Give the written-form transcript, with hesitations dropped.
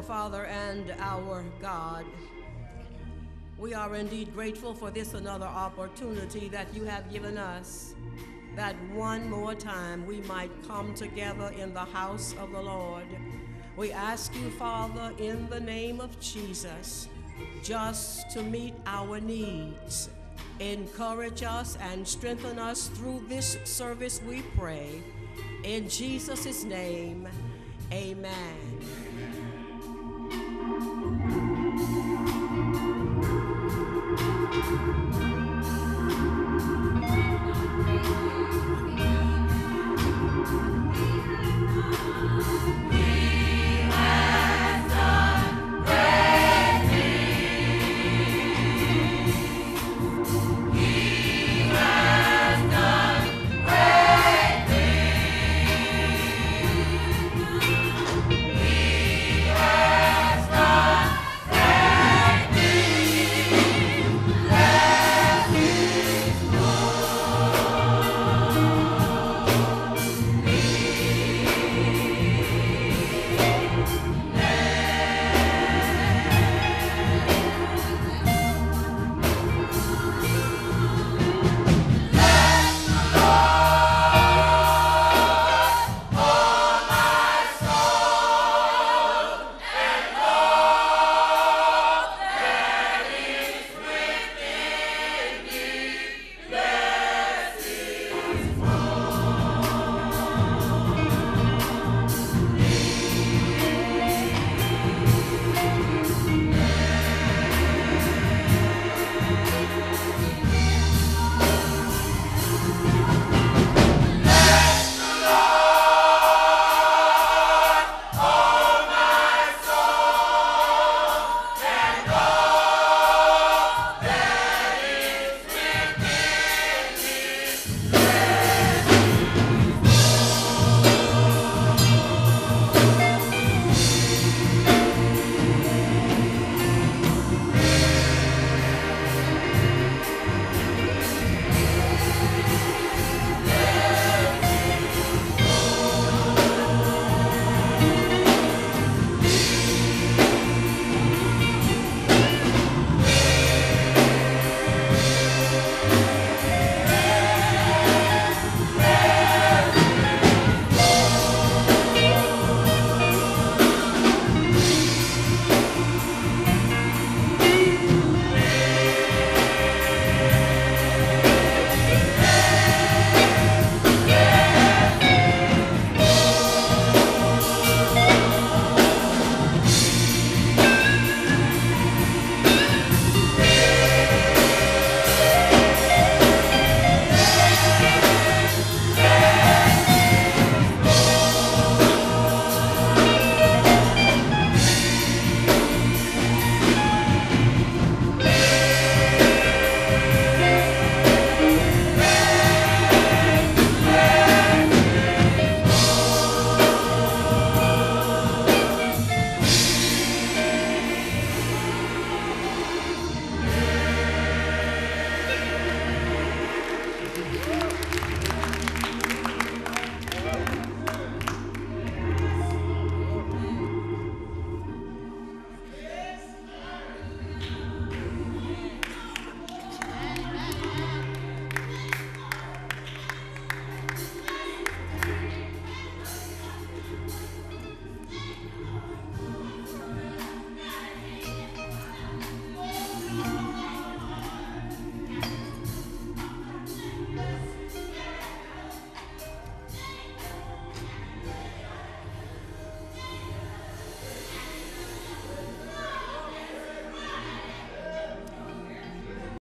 Father and our God, we are indeed grateful for this another opportunity that you have given us, that one more time we might come together in the house of the Lord. We ask you, Father, in the name of Jesus, just to meet our needs. Encourage us and strengthen us through this service, we pray. In Jesus' name, amen. Amen.